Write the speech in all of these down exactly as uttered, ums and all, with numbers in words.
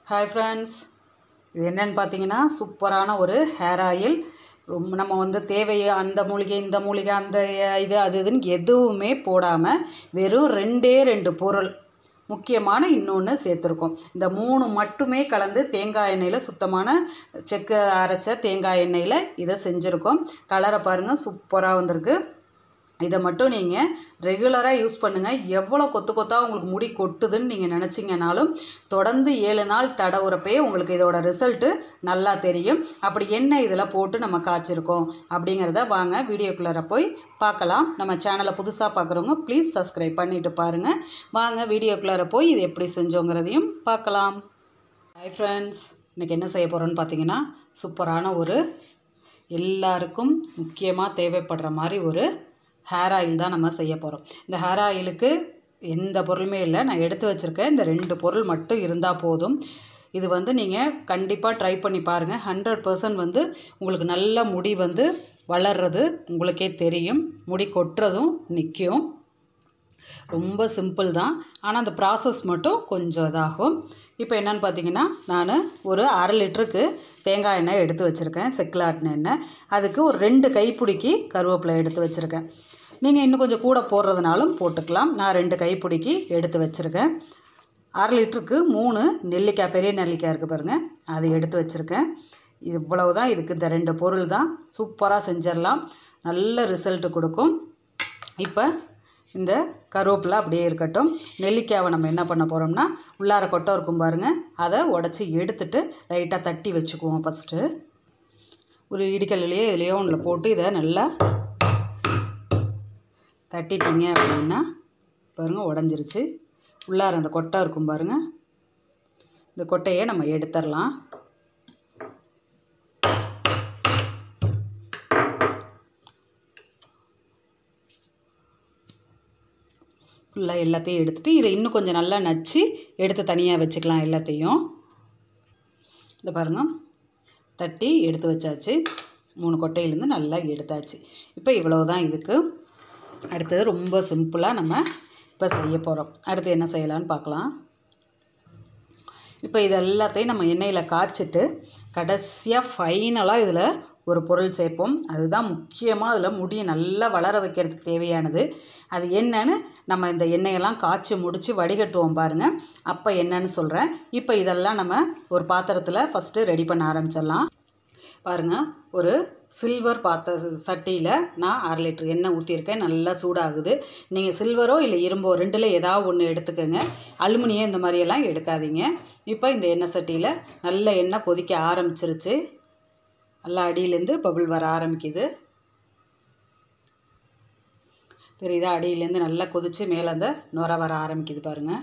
Hi friends, இது என்னென்னு பார்த்தீங்கன்னா சூப்பரான ஒரு ஹேர் ஆயில். ரொம்ப நம்ம வந்து தேவையை அந்த மூலிகை இந்த மூலிகை அந்த இது அது இதுன்னு எதுவுமே போடாமல் வெறும் ரெண்டே ரெண்டு பொருள் முக்கியமான இன்னொன்று சேர்த்துருக்கோம். இந்த மூணு மட்டுமே கலந்து தேங்காய் எண்ணெயில் சுத்தமான செக்கு அரைச்ச தேங்காய் எண்ணெயில் இதை செஞ்சுருக்கோம். கலரை பாருங்கள், சூப்பராக வந்திருக்கு. இதை மட்டும் நீங்கள் ரெகுலராக யூஸ் பண்ணுங்கள். எவ்வளோ கொத்து கொத்தாக உங்களுக்கு முடி கொட்டுதுன்னு நீங்கள் நினச்சிங்கனாலும் தொடர்ந்து ஏழு நாள் தடவுறப்பே உங்களுக்கு இதோட ரிசல்ட்டு நல்லா தெரியும். அப்படி என்ன இதில் போட்டு நம்ம காய்ச்சிருக்கோம் அப்படிங்கிறத வாங்க வீடியோக்குள்ளே போய் பார்க்கலாம். நம்ம சேனலை புதுசாக பார்க்குறவங்க ப்ளீஸ் சப்ஸ்கிரைப் பண்ணிவிட்டு பாருங்கள். வாங்க வீடியோக்குள்ளே போய் இது எப்படி செஞ்சோங்கிறதையும் பார்க்கலாம். ஹாய் ஃப்ரெண்ட்ஸ், இன்றைக்கி என்ன செய்ய போகிறோன்னு பார்த்தீங்கன்னா சூப்பரான ஒரு எல்லாருக்கும் முக்கியமாக தேவைப்படுற மாதிரி ஒரு ஹேர் ஆயில் தான் நம்ம செய்ய போகிறோம். இந்த ஹேர் ஆயிலுக்கு எந்த பொருளுமே இல்லை, நான் எடுத்து வச்சுருக்கேன். இந்த ரெண்டு பொருள் மட்டும் இருந்தால் போதும். இது வந்து நீங்கள் கண்டிப்பாக ட்ரை பண்ணி பாருங்கள். ஹண்ட்ரட் பர்சன்ட் வந்து உங்களுக்கு நல்ல முடி வந்து வளர்றது உங்களுக்கே தெரியும். முடி கொட்டுறதும் நிற்கும். ரொம்ப சிம்பிள் தான், ஆனால் அந்த ப்ராசஸ் மட்டும் கொஞ்சம் இதாகும். இப்போ என்னென்னு பார்த்தீங்கன்னா நான் ஒரு அரை லிட்டருக்கு தேங்காய் எண்ணெய் எடுத்து வச்சுருக்கேன், செக்கில் ஆட்டின எண்ணெய். அதுக்கு ஒரு ரெண்டு கைப்பிடிக்கு கருவேப்பிலை எடுத்து வச்சுருக்கேன். நீங்கள் இன்னும் கொஞ்சம் கூட போடுறதுனாலும் போட்டுக்கலாம். நான் ரெண்டு கைப்பிடிக்கு எடுத்து வச்சுருக்கேன். அரை லிட்டருக்கு மூணு நெல்லிக்காய், பெரிய நெல்லிக்காய் இருக்குது பாருங்கள், அதை எடுத்து வச்சுருக்கேன். இவ்வளவு தான் இதுக்கு, இந்த ரெண்டு பொருள் தான். சூப்பராக செஞ்சிடலாம், நல்ல ரிசல்ட்டு கொடுக்கும். இப்போ இந்த கருவேப்பிலை அப்படியே இருக்கட்டும். நெல்லிக்காவை நம்ம என்ன பண்ண போகிறோம்னா உள்ளார கொட்டை இருக்கும் பாருங்கள், அதை உடச்சி எடுத்துட்டு லைட்டாக தட்டி வச்சுக்குவோம். ஃபஸ்ட்டு ஒரு இடிக்கல்லையோ இதுலையோ ஒன்றில் போட்டு இதை நல்லா தட்டிட்டிங்க அப்படின்னா பாருங்கள் உடஞ்சிருச்சு. உள்ளார அந்த கொட்டை இருக்கும் பாருங்கள், இந்த கொட்டையை நம்ம எடுத்துடலாம். ஃபுல்லாக எல்லாத்தையும் எடுத்துகிட்டு இதை இன்னும் கொஞ்சம் நல்லா நச்சு எடுத்து தனியாக வச்சுக்கலாம் எல்லாத்தையும். இந்த பாருங்கள், தட்டி எடுத்து வச்சாச்சு. மூணு கொட்டையிலேருந்து நல்லா எடுத்தாச்சு. இப்போ இவ்வளவு தான் இதுக்கு. அடுத்தது ரொம்ப சிம்பிளாக நம்ம இப்போ செய்ய போகிறோம். அடுத்து என்ன செய்யலான்னு பார்க்கலாம். இப்போ இது எல்லாத்தையும் நம்ம எண்ணெயில் காய்ச்சிட்டு கடைசியாக ஃபைனலாக இதில் ஒரு பொருள் சேர்ப்போம். அதுதான் முக்கியமாக அதில் முடியை நல்லா வளர வைக்கிறதுக்கு தேவையானது. அது என்னன்னு நம்ம இந்த எண்ணெயெல்லாம் காய்ச்சி முடித்து வடிகட்டுவோம் பாருங்கள், அப்போ என்னன்னு சொல்கிறேன். இப்போ இதெல்லாம் நம்ம ஒரு பாத்திரத்தில் ஃபஸ்ட்டு ரெடி பண்ண ஆரம்பிச்சிடலாம். பாருங்கள், ஒரு சில்வர் பாத்திர சட்டியில் நான் அரை லிட்டர் எண்ணெய் ஊற்றிருக்கேன். நல்லா சூடாகுது. நீங்கள் சில்வரோ இல்லை இரும்போ ரெண்டில் ஏதாவது ஒன்று எடுத்துக்கோங்க. அலுமினியம் இந்த மாதிரியெல்லாம் எடுக்காதீங்க. இப்போ இந்த எண்ணெய் சட்டியில் நல்ல எண்ணெய் கொதிக்க ஆரம்பிச்சிருச்சு. நல்லா அடியிலேருந்து பபிள் வர ஆரம்பிக்குது. தெரியுதா? அடியிலேருந்து நல்லா கொதித்து மேலே அந்த நுர வர ஆரம்பிக்குது பாருங்கள்.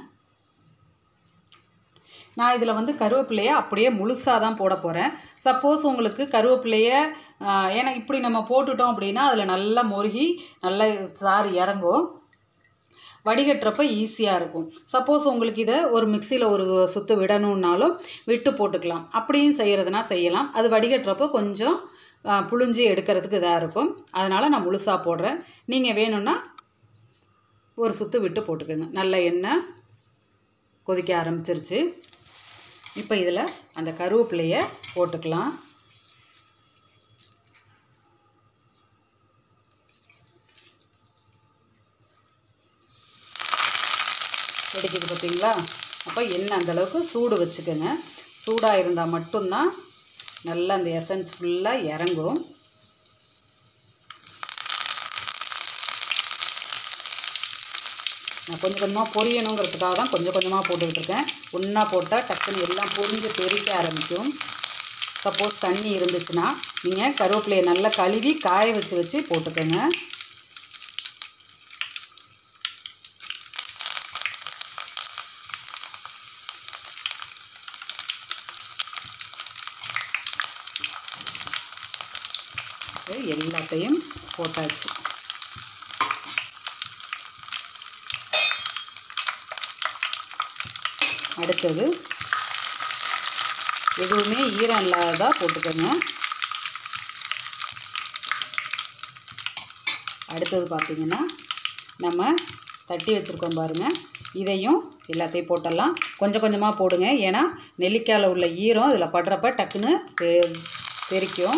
நான் இதில் வந்து கருவேப்பிலையை அப்படியே முழுசாக தான் போட போகிறேன். சப்போஸ் உங்களுக்கு கருவேப்பிலையை ஏன்னா இப்படி நம்ம போட்டுட்டோம் அப்படின்னா அதில் நல்லா முருகி நல்லா சாறு இறங்கும், வடிகட்டுறப்ப ஈஸியாக இருக்கும். சப்போஸ் உங்களுக்கு இதை ஒரு மிக்சியில் ஒரு சுற்று விடணுன்னாலும் விட்டு போட்டுக்கலாம். அப்படியும் செய்கிறதுனா செய்யலாம். அது வடிகட்டுறப்போ கொஞ்சம் புழிஞ்சி எடுக்கிறதுக்கு இதாக இருக்கும். அதனால் நான் முழுசாக போடுறேன். நீங்கள் வேணும்னா ஒரு சுற்று விட்டு போட்டுக்கோங்க. நல்ல எண்ணெய் கொதிக்க ஆரம்பிச்சிருச்சு. இப்போ இதில் அந்த கருவேப்பிலையை போட்டுக்கலாம். வெடிக்குது பார்த்தீங்களா? அப்போ எண்ணெய் அந்தளவுக்கு சூடு வச்சுக்கோங்க. சூடாக இருந்தால் மட்டும்தான் நல்லா அந்த எசன்ஸ் ஃபுல்லாக இறங்கும். நான் கொஞ்சம் கொஞ்சமாக பொரியணுங்கிறதுக்காக தான் கொஞ்சம் கொஞ்சமாக போட்டுக்கிட்டுருக்கேன். ஒன்றா போட்டால் டக்குன்னு எல்லாம் பொரிஞ்சு தெறிக்க ஆரம்பிக்கும். சப்போஸ் தண்ணி இருந்துச்சுன்னா நீங்கள் கருவேப்பிலையை நல்லா கழுவி காய வச்சு வச்சு போட்டுக்கோங்க. எல்லாத்தையும் போட்டாச்சு. அடுத்தது எதுவுமே ஈரம் இல்லாததாக போட்டுக்கோங்க. அடுத்தது பார்த்திங்கன்னா நம்ம தட்டி வச்சுருக்கோம் பாருங்கள், இதையும் எல்லாத்தையும் போட்டுடலாம். கொஞ்சம் கொஞ்சமாக போடுங்க, ஏன்னா நெல்லிக்காயில் உள்ள ஈரம் அதில் படுறப்ப டக்குன்னு தெ தெரிக்கும்.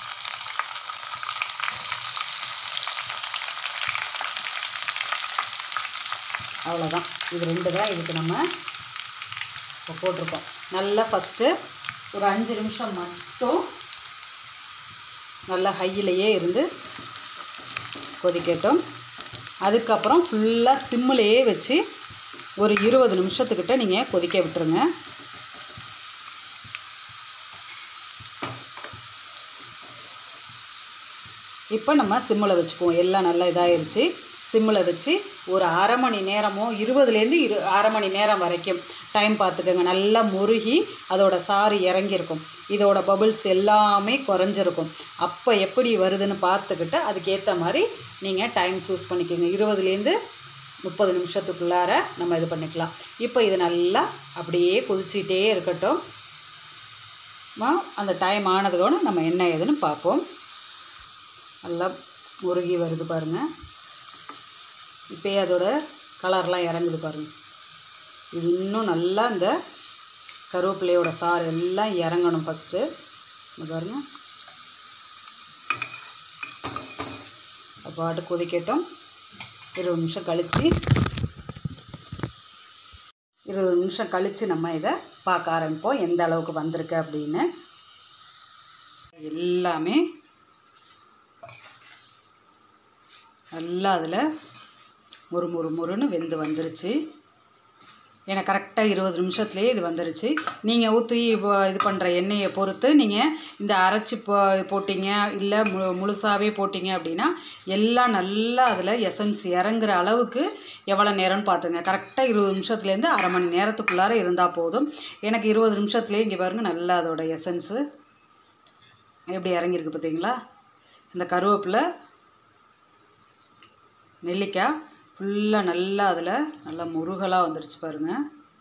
அவ்வளோதான். இது ரெண்டு தான் இதுக்கு நம்ம இப்போ போட்டிருக்கோம். நல்லா ஃபஸ்ட்டு ஒரு அஞ்சு நிமிஷம் மட்டும் நல்லா ஹையிலேயே இருந்து கொதிக்கட்டும். அதுக்கப்புறம் ஃபுல்லாக சிம்மிலேயே வச்சு ஒரு இருபது நிமிஷத்துக்கிட்ட நீங்கள் கொதிக்க விட்டுருங்க. இப்போ நம்ம சிம்மில் வச்சுக்குவோம். எல்லாம் நல்லா இதாகிடுச்சு. சிம்மில் வச்சு ஒரு அரை மணி நேரமோ இருபதுலேருந்து இரு அரை மணி நேரம் வரைக்கும் டைம் பார்த்துக்கோங்க. நல்லா முருகி அதோட சாறு இறங்கியிருக்கும், இதோட பபிள்ஸ் எல்லாமே குறைஞ்சிருக்கும். அப்போ எப்படி வருதுன்னு பார்த்துக்கிட்டு அதுக்கேற்ற மாதிரி நீங்கள் டைம் சூஸ் பண்ணிக்கோங்க. இருபதுலேருந்து முப்பது நிமிஷத்துக்குள்ளார நம்ம இது பண்ணிக்கலாம். இப்போ இது நல்லா அப்படியே கொதிச்சிக்கிட்டே இருக்கட்டும். அந்த டைம் ஆனதுக்கோடு நம்ம என்ன ஏதுன்னு பார்ப்போம். நல்லா முருகி வருது பாருங்கள். இப்போயே அதோட கலர்லாம் இறங்குது பாருங்கள். இது இன்னும் நல்லா இந்த கருவேப்பிலையோட சாறு எல்லாம் இறங்கணும் ஃபஸ்ட்டு. பாருங்கள், பாட்டு கொதிக்கட்டும். இருபது நிமிஷம் கழித்து இருபது நிமிஷம் கழித்து நம்ம இதை பார்க்க ஆரம்பிப்போம் எந்த அளவுக்கு வந்திருக்கு அப்படின்னு. எல்லாமே நல்லா அதில் முறு முறு முறுன்னு வெந்து வந்துருச்சு. எனக்கு கரெக்டாக இருபது நிமிஷத்துலேயே இது வந்துருச்சு. நீங்கள் ஊற்றி இது பண்ணுற எண்ணெயை பொறுத்து நீங்கள் இந்த அரைச்சி போ போட்டிங்க இல்லை மு முழுசாகவே போட்டிங்க அப்படின்னா எல்லாம் நல்லா அதில் எசன்ஸ் இறங்குற அளவுக்கு எவ்வளோ நேரம்னு பார்த்துங்க. கரெக்டாக இருபது நிமிஷத்துலேருந்து அரை மணி நேரத்துக்குள்ளார இருந்தால் போதும். எனக்கு இருபது நிமிஷத்துலேயே இங்கே பாருங்கள் நல்லா அதோட எசன்ஸு எப்படி இறங்கியிருக்கு பார்த்தீங்களா. இந்த கருவேப்பிலை நெல்லிக்காய் ஃபுல்லாக நல்லா அதில் நல்லா முருகலாக வந்துருச்சு பாருங்கள்.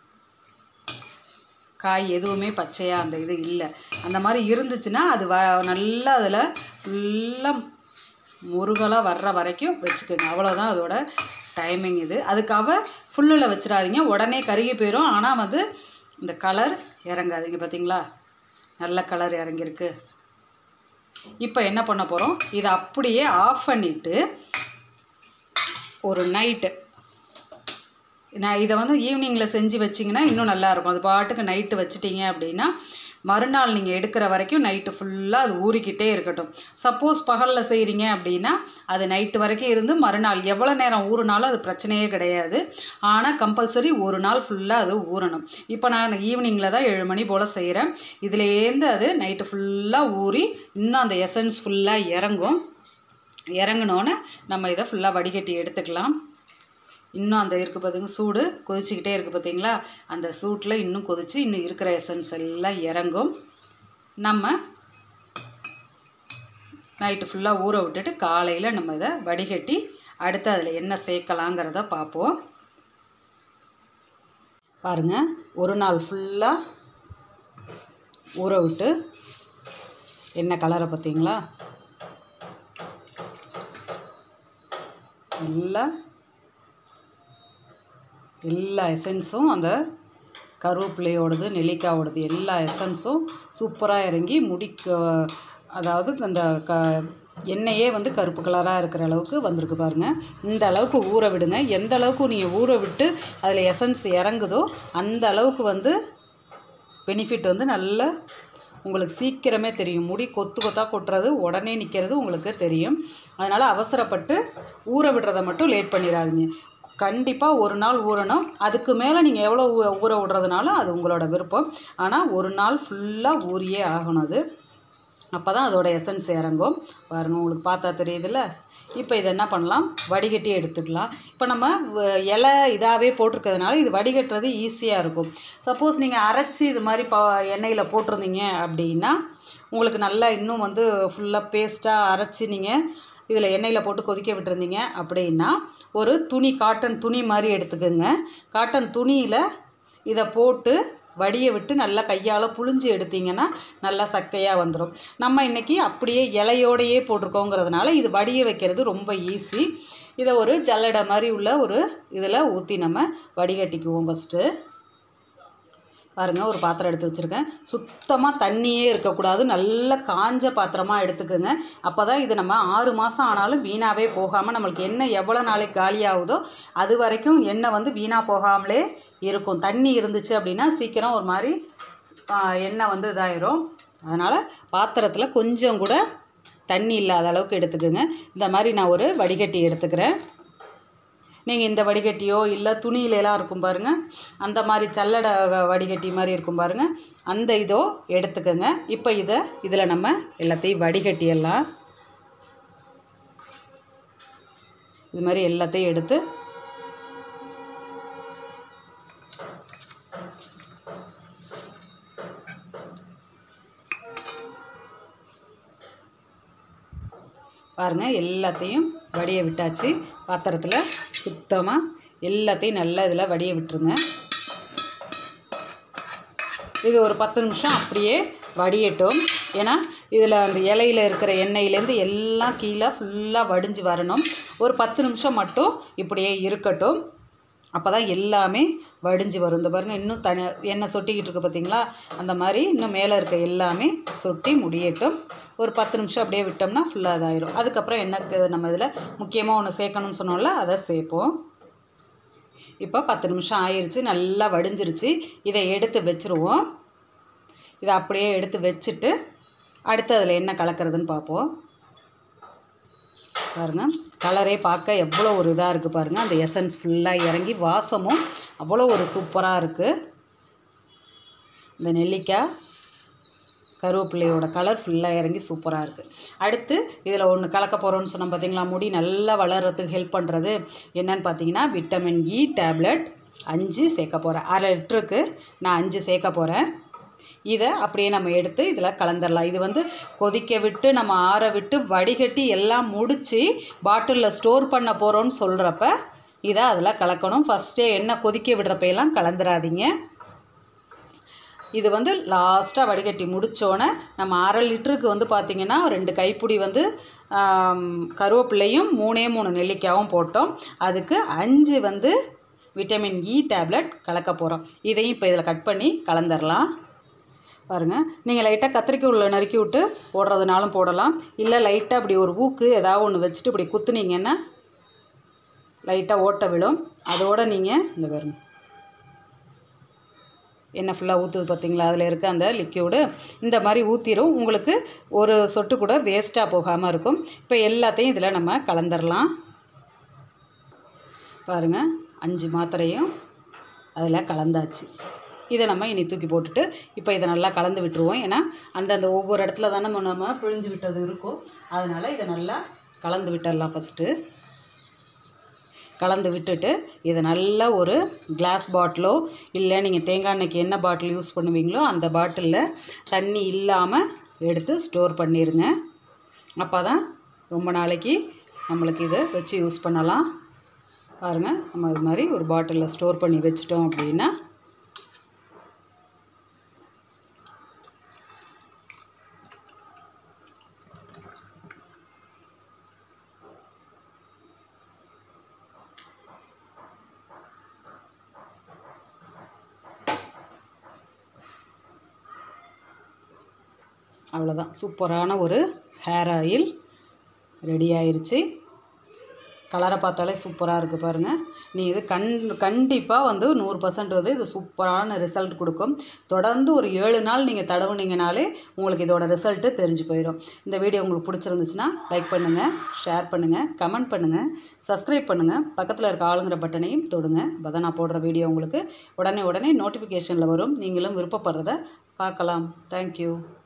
காய் எதுவுமே பச்சையாக அந்த இது இல்லை. அந்த மாதிரி இருந்துச்சுன்னா அது வ நல்லா அதில் ஃபுல்லாக முருகலாக வர்ற வரைக்கும் வச்சுக்கோங்க. அவ்வளோதான் அதோட டைமிங். இது அதுக்காக ஃபுல்லில் வச்சிடாதீங்க, உடனே கருகி போயிடும். ஆனால் வந்து இந்த கலர் இறங்காதீங்க. பார்த்தீங்களா, நல்ல கலர் இறங்கியிருக்கு. இப்போ என்ன பண்ண போகிறோம், இதை அப்படியே ஆஃப் பண்ணிவிட்டு ஒரு நைட்டு நான் இதை வந்து ஈவினிங்கில் செஞ்சு வச்சிங்கன்னா இன்னும் நல்லாயிருக்கும். அது பாட்டுக்கு நைட்டு வச்சிட்டிங்க அப்படின்னா மறுநாள் நீங்கள் எடுக்கிற வரைக்கும் நைட்டு ஃபுல்லாக அது ஊறிக்கிட்டே இருக்கட்டும். சப்போஸ் பகலில் செய்கிறீங்க அப்படின்னா அது நைட்டு வரைக்கும் இருந்து மறுநாள் எவ்வளோ நேரம் ஊறினாலும் அது பிரச்சனையே கிடையாது. ஆனால் கம்பல்சரி ஒரு நாள் ஃபுல்லாக அது ஊறணும். இப்போ நான் ஈவினிங்கில் தான் ஏழு மணி போல் செய்கிறேன். இதுலேருந்து அது நைட்டு ஃபுல்லாக ஊறி இன்னும் அந்த எசன்ஸ் ஃபுல்லாக இறங்கும். இறங்கினோன்னே நம்ம இதை ஃபுல்லாக வடிகட்டி எடுத்துக்கலாம். இன்னும் அந்த இருக்குது பார்த்திங்க சூடு கொதிச்சிக்கிட்டே இருக்குது பார்த்தீங்களா, அந்த சூட்டில் இன்னும் கொதித்து இன்னும் இருக்கிற எசன்ஸ் எல்லாம் இறங்கும். நம்ம நைட்டு ஃபுல்லாக ஊற விட்டுட்டு காலையில் நம்ம இதை வடிகட்டி அடுத்து அதில் என்ன சேர்க்கலாங்கிறத பார்ப்போம். பாருங்கள், ஒரு நாள் ஃபுல்லாக ஊற விட்டு என்ன கலரை பார்த்தீங்களா, நல்லா எல்லா எசன்ஸும் அந்த கருவேப்பிலையோடது நெல்லிக்காயோடது எல்லா எசன்ஸும் சூப்பராக இறங்கி முடிக்க, அதாவது அந்த க எண்ணெயே வந்து கருப்பு கலராக இருக்கிற அளவுக்கு வந்திருக்கு பாருங்கள். இந்த அளவுக்கு ஊற விடுங்க. எந்த அளவுக்கு நீங்கள் ஊற விட்டு அதில் எசன்ஸ் இறங்குதோ அந்த அளவுக்கு வந்து பெனிஃபிட் வந்து நல்ல உங்களுக்கு சீக்கிரமே தெரியும். முடி கொத்து கொத்தாக கொட்டுறது உடனே நிற்கிறது உங்களுக்கு தெரியும். அதனால் அவசரப்பட்டு ஊற விடுறதை மட்டும் லேட் பண்ணிடாதீங்க. கண்டிப்பாக ஒரு நாள் ஊறணும். அதுக்கு மேலே நீங்கள் எவ்வளோ ஊற விடுறதுனாலும் அது உங்களோட விருப்பம். ஆனால் ஒரு நாள் ஃபுல்லாக ஊறியே ஆகணும். அது அப்போ தான் அதோட எசன்ஸ் இறங்கும். பாருங்கள், உங்களுக்கு பார்த்தா தெரியுதுல்ல. இப்போ இதை என்ன பண்ணலாம், வடிகட்டி எடுத்துக்கலாம். இப்போ நம்ம இலை இதாகவே போட்டிருக்கிறதுனால இது வடிகட்டுறது ஈஸியாக இருக்கும். சப்போஸ் நீங்கள் அரைச்சி இது மாதிரி ப எண்ணெயில் போட்டிருந்தீங்க அப்படின்னா உங்களுக்கு நல்லா இன்னும் வந்து ஃபுல்லாக பேஸ்ட்டாக அரைச்சி நீங்கள் இதில் எண்ணெயில் போட்டு கொதிக்க விட்டுருந்தீங்க அப்படின்னா ஒரு துணி, காட்டன் துணி மாதிரி எடுத்துக்கோங்க. காட்டன் துணியில் இதை போட்டு வடியை விட்டு நல்லா கையால் புழிஞ்சு எடுத்திங்கன்னா நல்லா சக்கையாக வந்துடும். நம்ம இன்றைக்கி அப்படியே இலையோடையே போட்டிருக்கோங்கிறதுனால இது வடிய வைக்கிறது ரொம்ப ஈஸி. இதை ஒரு ஜல்லடை மாதிரி உள்ள ஒரு இதில் ஊற்றி நம்ம வடிகட்டிக்குவோம். ஃபஸ்ட்டு பாருங்கள், ஒரு பாத்திரம் எடுத்து வச்சுருக்கேன். சுத்தமாக தண்ணியே இருக்கக்கூடாது, நல்ல காஞ்ச பாத்திரமாக எடுத்துக்கோங்க. அப்போ தான் இது நம்ம ஆறு மாதம் ஆனாலும் வீணாகவே போகாமல், நம்மளுக்கு எண்ணெய் எவ்வளோ நாளைக்கு காலியாகுதோ அது வரைக்கும் எண்ணெய் வந்து வீணாக போகாமலே இருக்கும். தண்ணி இருந்துச்சு அப்படின்னா சீக்கிரம் ஒரு மாதிரி எண்ணெய் வந்து இதாயிரும். அதனால் பாத்திரத்தில் கொஞ்சம் கூட தண்ணி இல்லாத அளவுக்கு எடுத்துக்கோங்க. இந்த மாதிரி நான் ஒரு வடிகட்டி எடுத்துக்கிறேன். நீங்கள் இந்த வடிகட்டியோ இல்லை துணியிலலாம் இருக்கும் பாருங்கள், அந்த மாதிரி சல்லடை வடிகட்டி மாதிரி இருக்கும் பாருங்கள், அந்த இதோ எடுத்துக்கோங்க. இப்போ இதை இதில் நம்ம எல்லாத்தையும் வடிகட்டியெல்லாம் இது மாதிரி எல்லாத்தையும் எடுத்து பாருங்கள், எல்லாத்தையும் வடிய விட்டாச்சு. பாத்திரத்தில் சுத்தமாக எல்லாத்தையும் நல்லா இதில் வடிய விட்டுருங்க. இது ஒரு பத்து நிமிஷம் அப்படியே வடியட்டும். ஏன்னா இதில் அந்த இலையில் இருக்கிற எண்ணெயிலேருந்து எல்லாம் கீழே ஃபுல்லாக வடிஞ்சு வரணும். ஒரு பத்து நிமிஷம் மட்டும் இப்படியே இருக்கட்டும். அப்போ தான் எல்லாமே வடிஞ்சு வரும். இந்த பாருங்கள், இன்னும் தனி எண்ணெய் சொட்டிக்கிட்டு இருக்குது பார்த்தீங்களா, அந்த மாதிரி இன்னும் மேலே இருக்க எல்லாமே சொட்டி முடியட்டும். ஒரு பத்து நிமிஷம் அப்படியே விட்டோம்னா ஃபுல்லாக இதாயிரும். அதுக்கப்புறம் எண்ணெய்க்கு நம்ம இதில் முக்கியமாக ஒன்று சேர்க்கணும்னு சொன்னோம்ல, அதை சேர்ப்போம். இப்போ பத்து நிமிஷம் ஆயிடுச்சு, நல்லா வடிஞ்சிருச்சு. இதை எடுத்து வச்சுருவோம். இதை அப்படியே எடுத்து வச்சுட்டு அடுத்து அதில் என்ன கலக்கிறதுன்னு பார்ப்போம். பாருங்கள், கலரே பார்க்க எவ்வளோ ஒரு இதாக இருக்குது பாருங்கள். அந்த எசன்ஸ் ஃபுல்லாக இறங்கி வாசமும் அவ்வளோ ஒரு சூப்பராக இருக்குது. இந்த நெல்லிக்காய் கருவேப்பிள்ளையோட கலர் ஃபுல்லாக இறங்கி சூப்பராக இருக்குது. அடுத்து இதில் ஒன்று கலக்க போகிறோன்னு சொன்னோம் பார்த்தீங்களா, முடி நல்லா வளர்கிறதுக்கு ஹெல்ப் பண்ணுறது என்னன்னு பார்த்தீங்கன்னா விட்டமின் இ டேப்லெட் அஞ்சு சேர்க்க போகிறேன். அரை லிட்டருக்கு நான் அஞ்சு சேர்க்க போகிறேன். இதை அப்படியே நம்ம எடுத்து இதில் கலந்துடலாம். இது வந்து கொதிக்க விட்டு நம்ம ஆற விட்டு வடிகட்டி எல்லாம் முடித்து பாட்டிலில் ஸ்டோர் பண்ண போகிறோன்னு சொல்கிறப்ப இதை அதில் கலக்கணும். ஃபஸ்ட்டே எண்ணெய் கொதிக்க விடுறப்பெல்லாம் கலந்துடாதீங்க. இது வந்து லாஸ்ட்டாக வடிகட்டி முடித்தோன்னே நம்ம அரை லிட்டருக்கு வந்து பார்த்திங்கன்னா ரெண்டு கைப்பிடி வந்து கருவேப்பிள்ளையும் மூணே மூணு நெல்லிக்காயும் போட்டோம். அதுக்கு அஞ்சு வந்து விட்டமின் இ டேப்லெட் கலக்க போகிறோம். இதையும் இப்போ இதில் கட் பண்ணி கலந்துடலாம். பாருங்கள், நீங்கள் லைட்டாக கத்திரிக்காய் உள்ள நறுக்கி விட்டு போடுறதுனாலும் போடலாம். இல்லை லைட்டாக அப்படி ஒரு ஊக்கு ஏதாவது ஒன்று வச்சுட்டு இப்படி குத்துனீங்கன்னா லைட்டாக ஓட்ட விடும். அதோடு நீங்கள் இந்த பாருங்கள் எண்ணெய் ஃபுல்லாக ஊற்றுது பார்த்தீங்களா, அதில் இருக்க அந்த லிக்யூடு இந்த மாதிரி ஊற்றிடும். உங்களுக்கு ஒரு சொட்டு கூட வேஸ்ட்டாக போகாமல் இருக்கும். இப்போ எல்லாத்தையும் இதில் நம்ம கலந்துடலாம். பாருங்கள், அஞ்சு மாத்திரையும் அதில் கலந்தாச்சு. இதை நம்ம இனி தூக்கி போட்டுட்டு இப்போ இதை நல்லா கலந்து விட்டுருவோம். ஏன்னா அந்தந்த ஒவ்வொரு இடத்துல தானே நம்ம பிழிஞ்சு விட்டது இருக்கும். அதனால் இதை நல்லா கலந்து விட்டுடலாம். ஃபஸ்ட்டு கலந்து விட்டுட்டு இதை நல்லா ஒரு கிளாஸ் பாட்டிலோ இல்லை நீங்கள் தேங்காய் எண்ணெய்க்கு என்ன பாட்டில் யூஸ் பண்ணுவீங்களோ அந்த பாட்டிலில் தண்ணி இல்லாமல் எடுத்து ஸ்டோர் பண்ணிடுங்க. அப்போ தான் ரொம்ப நாளைக்கு நம்மளுக்கு இதை வச்சு யூஸ் பண்ணலாம். பாருங்கள், நம்ம இது மாதிரி ஒரு பாட்டிலில் ஸ்டோர் பண்ணி வச்சிட்டோம் அப்படின்னா அவ்வளோதான், சூப்பரான ஒரு ஹேர் ஆயில் ரெடி ஆயிடுச்சு. கலரை பார்த்தாலே சூப்பராக இருக்குது பாருங்கள். நீ இது கண் கண்டிப்பாக வந்து நூறு பர்சன்ட் வந்து இது சூப்பரான ரிசல்ட் கொடுக்கும். தொடர்ந்து ஒரு ஏழு நாள் நீங்கள் தடவுனீங்கனாலே உங்களுக்கு இதோட ரிசல்ட்டு தெரிஞ்சு போயிடும். இந்த வீடியோ உங்களுக்கு பிடிச்சிருந்துச்சுன்னா லைக் பண்ணுங்கள், ஷேர் பண்ணுங்கள், கமெண்ட் பண்ணுங்கள், சப்ஸ்கிரைப் பண்ணுங்கள், பக்கத்தில் இருக்க ஆளுங்கிற பட்டனையும் தொடுங்க. அப்போ தான் நான் போடுற வீடியோ உங்களுக்கு உடனே உடனே நோட்டிஃபிகேஷனில் வரும். நீங்களும் விருப்பப்படுறத பார்க்கலாம். தேங்க்யூ.